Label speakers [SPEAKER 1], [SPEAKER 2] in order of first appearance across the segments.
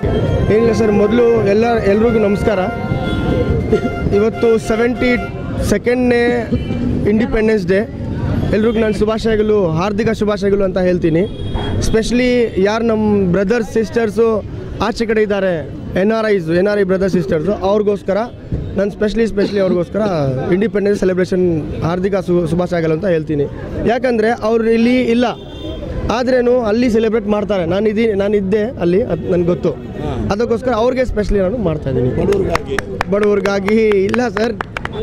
[SPEAKER 1] ಏನಿಲ್ಲ ಸರ್, ಮೊದಲು ಎಲ್ರಿಗೂ ನಮಸ್ಕಾರ. ಇವತ್ತು 72ನೇ ಇಂಡಿಪೆಂಡೆನ್ಸ್ ಡೇ. ಎಲ್ರಿಗೂ ನಾನು ಶುಭಾಶಯಗಳು, ಹಾರ್ದಿಕ ಶುಭಾಶಯಗಳು ಅಂತ ಹೇಳ್ತೀನಿ. ಸ್ಪೆಷಲಿ ಯಾರು ನಮ್ಮ ಬ್ರದರ್ಸ್ ಸಿಸ್ಟರ್ಸು ಆಚೆ ಕಡೆ ಇದ್ದಾರೆ, N R I brothers sisters, ಅವ್ರಿಗೋಸ್ಕರ ನಾನು ಸ್ಪೆಷಲಿ ಅವ್ರಿಗೋಸ್ಕರ ಇಂಡಿಪೆಂಡೆನ್ಸ್ ಸೆಲೆಬ್ರೇಷನ್ ಹಾರ್ದಿಕ ಶುಭಾಶಯಗಳು ಅಂತ ಹೇಳ್ತೀನಿ. ಯಾಕಂದರೆ ಅವ್ರು ಇಲ್ಲಿ ಇಲ್ಲ, ಆದ್ರೇನು ಅಲ್ಲಿ ಸೆಲೆಬ್ರೇಟ್ ಮಾಡ್ತಾರೆ. ನಾನಿದ್ದೆ ಅಲ್ಲಿ, ಅದು ನನಗೆ ಗೊತ್ತು. ಅದಕ್ಕೋಸ್ಕರ ಅವ್ರಿಗೆ ಸ್ಪೆಷಲಿ ನಾನು ಮಾಡ್ತಾಯಿದ್ದೀನಿ. ಬಡವ್ರಿಗಾಗಿ ಇಲ್ಲ ಸರ್,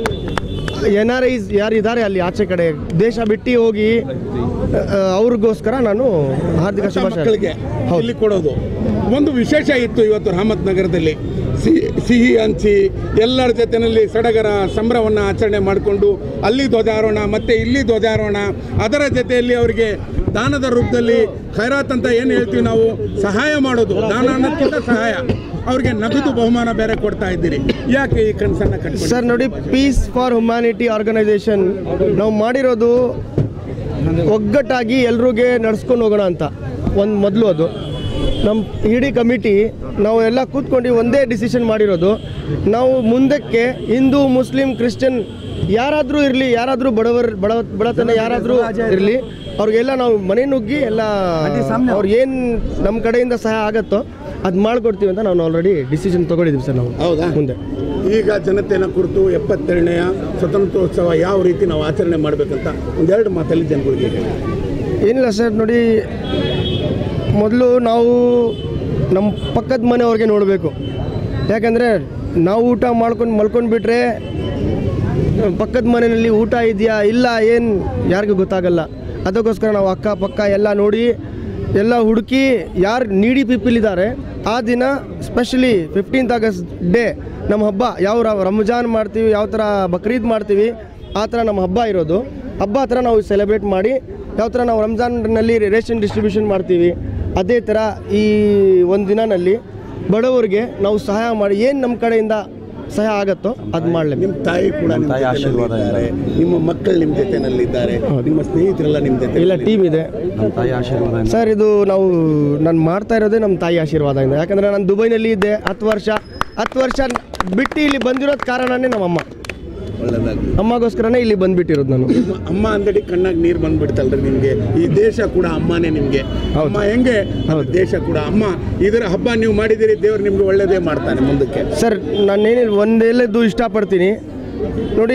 [SPEAKER 1] ಎನ್ ಆರ್ ಐಸ್ ಯಾರಿದ್ದಾರೆ ಅಲ್ಲಿ ಆಚೆ ಕಡೆ ದೇಶ ಬಿಟ್ಟು ಹೋಗಿ, ಅವ್ರಿಗೋಸ್ಕರ ನಾನು ಹಾರ್ದಿಕ ಶುಭಾಶಯಗಳಿಗೆ
[SPEAKER 2] ಇಲ್ಲಿ ಕೊಡೋದು ಒಂದು ವಿಶೇಷ ಇತ್ತು. ಇವತ್ತು ಅಹಮದ್ ನಗರದಲ್ಲಿ ಸಿಹಿ ಹಂಚಿ ಎಲ್ಲರ ಜೊತೆಯಲ್ಲಿ ಸಡಗರ ಸಂಭ್ರಮವನ್ನು ಆಚರಣೆ ಮಾಡಿಕೊಂಡು ಅಲ್ಲಿ ಧ್ವಜಾರೋಹಣ ಮತ್ತು ಇಲ್ಲಿ ಧ್ವಜಾರೋಹಣ, ಅದರ ಜೊತೆಯಲ್ಲಿ ಅವರಿಗೆ ದಾನದ ರೂಪದಲ್ಲಿ ಖೈರಾತ್ ಅಂತ ಏನು ಹೇಳ್ತೀವಿ ನಾವು, ಸಹಾಯ ಮಾಡೋದು. ದಾನ ಅನ್ನೋದಕ್ಕಿಂತ ಸಹಾಯ, ಅವ್ರಿಗೆ ನಗದು ಬಹುಮಾನ ಬೇರೆ ಕೊಡ್ತಾ ಇದ್ದೀರಿ. ಯಾಕೆ ಈ ಕನಸನ್ನು ಕಟ್ಟಿ?
[SPEAKER 1] ಸರ್ ನೋಡಿ, ಪೀಸ್ ಫಾರ್ ಹ್ಯುಮ್ಯಾನಿಟಿ ಆರ್ಗನೈಸೇಷನ್ ನಾವು ಮಾಡಿರೋದು ಒಗ್ಗಟ್ಟಾಗಿ ಎಲ್ರಿಗೆ ನಡ್ಸ್ಕೊಂಡು ಹೋಗೋಣ ಅಂತ. ಮೊದಲು ಅದು ನಮ್ಮ ಇಡೀ ಕಮಿಟಿ ನಾವು ಎಲ್ಲ ಕೂತ್ಕೊಂಡು ಒಂದೇ ಡಿಸಿಷನ್ ಮಾಡಿರೋದು. ನಾವು ಮುಂದಕ್ಕೆ ಹಿಂದೂ, ಮುಸ್ಲಿಂ, ಕ್ರಿಶ್ಚಿಯನ್ ಯಾರಾದರೂ ಇರಲಿ, ಯಾರಾದರೂ ಬಡತನ ಯಾರಾದರೂ ಇರಲಿ, ಅವ್ರಿಗೆಲ್ಲ ನಾವು ಮನೆ ನುಗ್ಗಿ ಎಲ್ಲ ಅವ್ರಿಗೇನು ನಮ್ಮ ಕಡೆಯಿಂದ ಸಹಾಯ ಆಗುತ್ತೋ ಅದು ಮಾಡಿಕೊಡ್ತೀವಿ ಅಂತ ನಾವು ಆಲ್ರೆಡಿ ಡಿಸಿಷನ್ ತೊಗೊಂಡಿದ್ದೀವಿ ಸರ್. ನಾವು
[SPEAKER 2] ಹೌದಾ?
[SPEAKER 1] ಮುಂದೆ
[SPEAKER 2] ಈಗ ಜನತೆಯನ್ನು ಕುರಿತು 72ನೇ ಸ್ವತಂತ್ರೋತ್ಸವ ಯಾವ ರೀತಿ ನಾವು ಆಚರಣೆ ಮಾಡಬೇಕಂತ ಒಂದೆರಡು ಮಾತಲ್ಲಿ ಜನಗಳಿಗೆ
[SPEAKER 1] ಏನಿಲ್ಲ ಸರ್. ನೋಡಿ, ಮೊದಲು ನಾವು ನಮ್ಮ ಪಕ್ಕದ ಮನೆಯವ್ರಿಗೆ ನೋಡಬೇಕು. ಯಾಕಂದರೆ ನಾವು ಊಟ ಮಲ್ಕೊಂಡು ಬಿಟ್ಟರೆ ಪಕ್ಕದ ಮನೆಯಲ್ಲಿ ಊಟ ಇದೆಯಾ ಇಲ್ಲ ಏನು ಯಾರಿಗೂ ಗೊತ್ತಾಗಲ್ಲ. ಅದಕ್ಕೋಸ್ಕರ ನಾವು ಅಕ್ಕಪಕ್ಕ ಎಲ್ಲ ನೋಡಿ, ಎಲ್ಲ ಹುಡುಕಿ ಯಾರು ನೀಡಿ ಪೀಪಲ್ ಇದ್ದಾರೆ ಆ ದಿನ ಸ್ಪೆಷಲಿ 15th ಆಗಸ್ಟ್ ಡೇ ನಮ್ಮ ಹಬ್ಬ. ಯಾವ ರಂಜಾನ್ ಮಾಡ್ತೀವಿ, ಯಾವ ಥರ ಬಕ್ರೀದ್ ಮಾಡ್ತೀವಿ, ಆ ಥರ ನಮ್ಮ ಹಬ್ಬ ಇರೋದು. ಹಬ್ಬ ಥರ ನಾವು ಸೆಲೆಬ್ರೇಟ್ ಮಾಡಿ, ಯಾವ ಥರ ನಾವು ರಂಜಾನ್ನಲ್ಲಿ ರೇಷನ್ ಡಿಸ್ಟ್ರಿಬ್ಯೂಷನ್ ಮಾಡ್ತೀವಿ, ಅದೇ ಥರ ಈ ಒಂದು ದಿನದಲ್ಲಿ ಬಡವರಿಗೆ ನಾವು ಸಹಾಯ ಮಾಡಿ ಏನು ನಮ್ಮ ಕಡೆಯಿಂದ ಸಹಾಯ ಆಗುತ್ತೋ ಅದು ಮಾಡಲಿ.
[SPEAKER 2] ನಿಮ್ಮ ತಾಯಿ ಕೂಡ ತಾಯಿ ಆಶೀರ್ವಾದ ಇದ್ದಾರೆ, ನಿಮ್ಮ ಮಕ್ಕಳು ನಿಮ್ಮ ಜೊತೆನಲ್ಲಿದ್ದಾರೆ, ನಿಮ್ಮ ಸ್ನೇಹಿತರೆಲ್ಲ ನಿಮ್ಮ ಜೊತೆ
[SPEAKER 1] ಇಲ್ಲ, ಟೀಮ್ ಇದೆ.
[SPEAKER 3] ನಮ್ಮ ತಾಯಿ ಆಶೀರ್ವಾದ
[SPEAKER 1] ಸರ್, ಇದು ನಾನು ಮಾಡ್ತಾ ಇರೋದೇ ನಮ್ಮ ತಾಯಿ ಆಶೀರ್ವಾದದಿಂದ. ಯಾಕಂದರೆ ನಾನು ದುಬೈನಲ್ಲಿ ಇದ್ದೆ 10 ವರ್ಷ ಬಿಟ್ಟು ಇಲ್ಲಿ ಬಂದಿರೋದು ಕಾರಣನೇ ನಮ್ಮಮ್ಮ. ಅಮ್ಮಗೋಸ್ಕರನೇ ಇಲ್ಲಿ ಬಂದ್ಬಿಟ್ಟಿರೋದು ನಾನು.
[SPEAKER 2] ಅಮ್ಮ ಅಂದಡಿ ಕಣ್ಣಾಗ ನೀರು ಬಂದ್ಬಿಡ್ತಲ್ರಿ ನಿಮಗೆ. ಈ ದೇಶ ಕೂಡ ಅಮ್ಮನೇ ನಿಮಗೆ. ಅಮ್ಮ ಹೆಂಗೆ ದೇಶ ಕೂಡ ಅಮ್ಮ. ಇದರ ಹಬ್ಬ ನೀವು ಮಾಡಿದಿರಿ, ದೇವ್ರು ನಿಮ್ಗೆ ಒಳ್ಳೇದೇ ಮಾಡ್ತಾನೆ ಮುಂದಕ್ಕೆ.
[SPEAKER 1] ಸರ್, ನಾನೇನಿಲ್ಲ ಒಂದೆಲ್ಲದ್ದು ಇಷ್ಟಪಡ್ತೀನಿ ನೋಡಿ,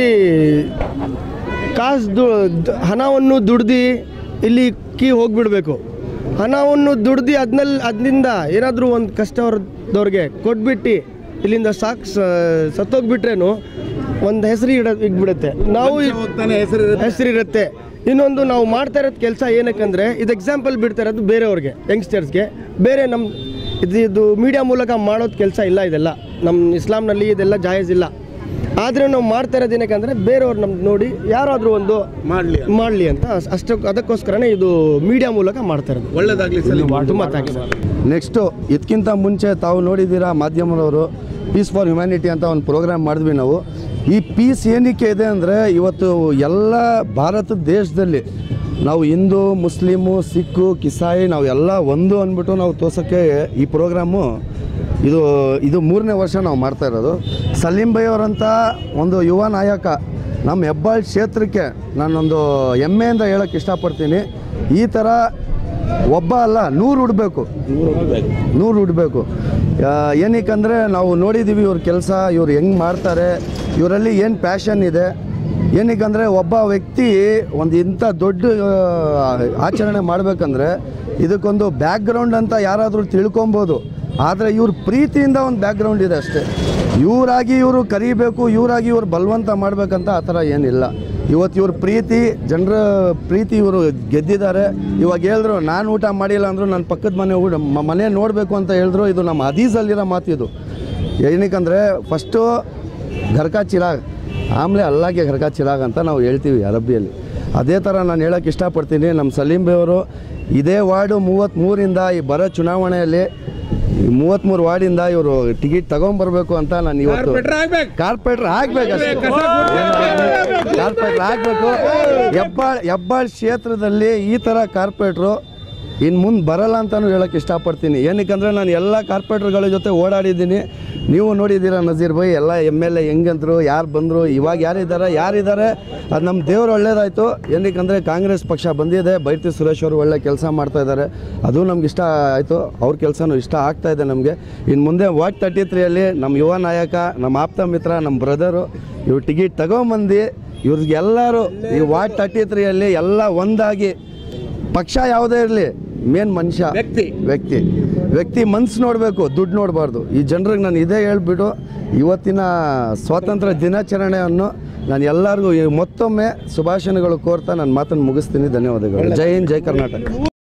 [SPEAKER 1] ಹಣವನ್ನು ದುಡ್ದು ಇಲ್ಲಿ ಹೋಗ್ಬಿಡ್ಬೇಕು. ಹಣವನ್ನು ದುಡ್ದು ಅದರಿಂದ ಏನಾದರೂ ಒಂದು ಕಷ್ಟದವ್ರಿಗೆ ಕೊಟ್ಬಿಟ್ಟು ಇಲ್ಲಿಂದ ಸತ್ತೋಗ್ಬಿಟ್ರೇನು ಒಂದು ಹೆಸರು ಇಟ್ಬಿಡುತ್ತೆ. ನಾವು ಹೆಸರಿರುತ್ತೆ. ಇನ್ನೊಂದು ನಾವು ಮಾಡ್ತಾ ಇರೋದು ಕೆಲಸ ಏನಕ್ಕಂದರೆ, ಇದು ಎಕ್ಸಾಂಪಲ್ ಬಿಡ್ತಾ ಇರೋದು ಬೇರೆಯವ್ರಿಗೆ, ಯಂಗ್ಸ್ಟರ್ಸ್ಗೆ. ಬೇರೆ ನಮ್ಮ ಇದು ಮೀಡಿಯಾ ಮೂಲಕ ಮಾಡೋದು ಕೆಲಸ ಇಲ್ಲ. ಇದೆಲ್ಲ ನಮ್ಮ ಇಸ್ಲಾಂನಲ್ಲಿ ಇದೆಲ್ಲ ಜಾಯಜ್ ಇಲ್ಲ. ಆದರೆ ನಾವು ಮಾಡ್ತಾ ಇರೋದು ಏನಕ್ಕಂದರೆ ಬೇರೆಯವ್ರು ನಮ್ಗೆ ನೋಡಿ ಯಾರಾದರೂ ಒಂದು ಮಾಡಲಿ ಅಂತ ಅದಕ್ಕೋಸ್ಕರನೇ ಇದು ಮೀಡಿಯಾ ಮೂಲಕ ಮಾಡ್ತಾ ಇರೋದು.
[SPEAKER 2] ಒಳ್ಳೆಯದಾಗಲಿ.
[SPEAKER 1] ತುಂಬ ಥ್ಯಾಂಕ್ಸ್.
[SPEAKER 3] ನೆಕ್ಸ್ಟು ಇದಕ್ಕಿಂತ ಮುಂಚೆ ತಾವು ನೋಡಿದ್ದೀರಾ ಮಾಧ್ಯಮದವರು ಪೀಸ್ ಫಾರ್ ಹ್ಯುಮ್ಯಾನಿಟಿ ಅಂತ ಒಂದು ಪ್ರೋಗ್ರಾಮ್ ಮಾಡಿದ್ವಿ ನಾವು. ಈ ಪೀಸ್ ಏನಕ್ಕೆ ಇದೆ ಅಂದರೆ, ಇವತ್ತು ಎಲ್ಲ ಭಾರತ ದೇಶದಲ್ಲಿ ನಾವು ಹಿಂದೂ, ಮುಸ್ಲಿಮು, ಸಿಕ್ಕು, ಕಿಸಾಯಿ ನಾವು ಎಲ್ಲ ಒಂದು ಅಂದ್ಬಿಟ್ಟು ನಾವು ತೋರ್ಸೋಕ್ಕೆ ಈ ಪ್ರೋಗ್ರಾಮು ಇದು 3ನೇ ವರ್ಷ ನಾವು ಮಾಡ್ತಾ ಇರೋದು. ಸಲೀಂ ಭೈ ಅವರಂಥ ಒಂದು ಯುವ ನಾಯಕ ನಮ್ಮ ಹೆಬ್ಬಾಳ್ ಕ್ಷೇತ್ರಕ್ಕೆ ನಾನೊಂದು ಹೆಮ್ಮೆಯಿಂದ ಹೇಳೋಕ್ಕೆ ಇಷ್ಟಪಡ್ತೀನಿ. ಈ ಥರ ಒಬ್ಬ ಅಲ್ಲ 100 ಹುಡ್ಬೇಕು. ಏನಕ್ಕಂದರೆ ನಾವು ನೋಡಿದ್ದೀವಿ ಇವ್ರ ಕೆಲಸ, ಇವ್ರು ಹೆಂಗೆ ಮಾಡ್ತಾರೆ, ಇವರಲ್ಲಿ ಏನು ಪ್ಯಾಷನ್ ಇದೆ. ಏನಕ್ಕಂದರೆ ಒಬ್ಬ ವ್ಯಕ್ತಿ ಒಂದು ಇಂಥ ದೊಡ್ಡ ಆಚರಣೆ ಮಾಡಬೇಕಂದ್ರೆ ಇದಕ್ಕೊಂದು ಬ್ಯಾಕ್ಗ್ರೌಂಡ್ ಅಂತ ಯಾರಾದರೂ ತಿಳ್ಕೊಬೋದು. ಆದರೆ ಇವ್ರ ಪ್ರೀತಿಯಿಂದ ಒಂದು ಬ್ಯಾಕ್ಗ್ರೌಂಡ್ ಇದೆ ಅಷ್ಟೇ. ಇವರು ಕರಿಬೇಕು, ಇವ್ರು ಬಲವಂತ ಮಾಡಬೇಕಂತ ಆ ಥರ ಏನಿಲ್ಲ. ಇವತ್ತು ಇವ್ರ ಪ್ರೀತಿ, ಜನರ ಪ್ರೀತಿ ಇವರು ಗೆದ್ದಿದ್ದಾರೆ. ಇವಾಗ ಹೇಳಿದ್ರು, ನಾನು ಊಟ ಮಾಡಿಲ್ಲ ಅಂದರು ನನ್ನ ಪಕ್ಕದ ಮನೆ ನೋಡಬೇಕು ಅಂತ ಹೇಳಿದ್ರು. ಇದು ನಮ್ಮ ಹದೀಸಲ್ಲಿರೋ ಮಾತು. ಇದು ಏನಕ್ಕಂದರೆ ಫಸ್ಟು ಘರ್ಕಾ ಚಿರಾಗ್, ಆಮೇಲೆ ಅಲ್ಲಾಗೆ ಘರ್ಕಾ ಚಿರಾಗ್ ಅಂತ ನಾವು ಹೇಳ್ತೀವಿ ಅರಬ್ಬಿಯಲ್ಲಿ. ಅದೇ ಥರ ನಾನು ಹೇಳೋಕ್ಕೆ ಇಷ್ಟಪಡ್ತೀನಿ. ನಮ್ಮ ಸಲೀಂ ಬೈ ಅವರು ಇದೇ ವಾರ್ಡು 33ರಿಂದ ಈ ಬರೋ ಚುನಾವಣೆಯಲ್ಲಿ 33 ವಾರ್ಡಿಂದ ಇವರು ಟಿಕೆಟ್ ತಗೊಂಡ್ಬರ್ಬೇಕು ಅಂತ ನಾನು ಇವತ್ತು ಕಾರ್ಪೊರೇಟರ್ ಆಗಬೇಕು. ಹೆಬ್ಬಾಳ್ ಕ್ಷೇತ್ರದಲ್ಲಿ ಈ ಥರ ಕಾರ್ಪೊರೇಟ್ರು ಇನ್ನು ಮುಂದೆ ಬರಲ್ಲ ಅಂತಲೂ ಹೇಳೋಕ್ಕೆ ಇಷ್ಟಪಡ್ತೀನಿ. ಏನಕ್ಕೆ ನಾನು ಎಲ್ಲ ಕಾರ್ಪೊರೇಟರ್ಗಳ ಜೊತೆ ಓಡಾಡಿದ್ದೀನಿ. ನೀವು ನೋಡಿದ್ದೀರಾ ನಜೀರ್ ಭಾಯ್, ಎಲ್ಲ MLA ಹೆಂಗಂದ್ರು, ಯಾರು ಬಂದರು, ಇವಾಗ ಯಾರಿದ್ದಾರೆ ಅದು ನಮ್ಮ ದೇವರು ಒಳ್ಳೇದಾಯಿತು. ಏನಕ್ಕೆ ಕಾಂಗ್ರೆಸ್ ಪಕ್ಷ ಬಂದಿದೆ, ಬೈರತಿ ಸುರೇಶ್ ಅವರು ಒಳ್ಳೆ ಕೆಲಸ ಮಾಡ್ತಾಯಿದ್ದಾರೆ, ಅದು ನಮ್ಗೆ ಇಷ್ಟ ಆಯಿತು. ಅವ್ರ ಕೆಲಸನೂ ಇಷ್ಟ ಆಗ್ತಾಯಿದೆ ನಮಗೆ. ಇನ್ನು ಮುಂದೆ ವಾರ್ಡ್ 33ಯಲ್ಲಿ ನಮ್ಮ ಯುವ ನಾಯಕ, ನಮ್ಮ ಆಪ್ತ ಮಿತ್ರ, ನಮ್ಮ ಬ್ರದರು ಇವ್ರು ಟಿಕೆಟ್ ತಗೊಂಬಂದು ಇವ್ರಿಗೆಲ್ಲರೂ ಈ ವಾರ್ಡ್ 33ಯಲ್ಲಿ ಎಲ್ಲ ಒಂದಾಗಿ, ಪಕ್ಷ ಯಾವುದೇ ಇರಲಿ, ಮೇನ್ ಮನುಷ್ಯ ವ್ಯಕ್ತಿ ಮನ್ಸು ನೋಡಬೇಕು, ದುಡ್ಡು ನೋಡಬಾರ್ದು. ಈ ಜನರಿಗೆ ನಾನು ಇದೇ ಹೇಳ್ಬಿಟ್ಟು ಇವತ್ತಿನ ಸ್ವಾತಂತ್ರ್ಯ ದಿನಾಚರಣೆಯನ್ನು ನಾನು ಎಲ್ಲರಿಗೂ ಮತ್ತೊಮ್ಮೆ ಶುಭಾಶಯಗಳು ಕೋರ್ತಾ ನನ್ನ ಮಾತನ್ನು ಮುಗಿಸ್ತೀನಿ. ಧನ್ಯವಾದಗಳು. ಜೈ ಹಿಂದ್, ಜೈ ಕರ್ನಾಟಕ.